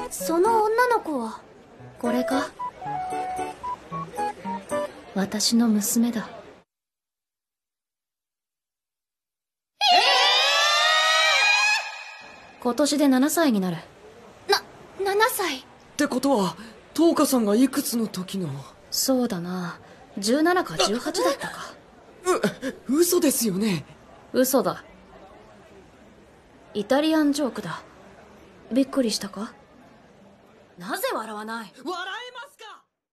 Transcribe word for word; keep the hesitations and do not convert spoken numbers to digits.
その女の子はこれか。私の娘だ。えー、今年でななさいになる。 な、ななさいってことはトウカさんがいくつの時の。 そうだな、じゅうななかじゅうはちだったか。 う、嘘ですよね。 嘘だ。イタリアンジョークだ。びっくりしたか？なぜ笑わない？ 笑え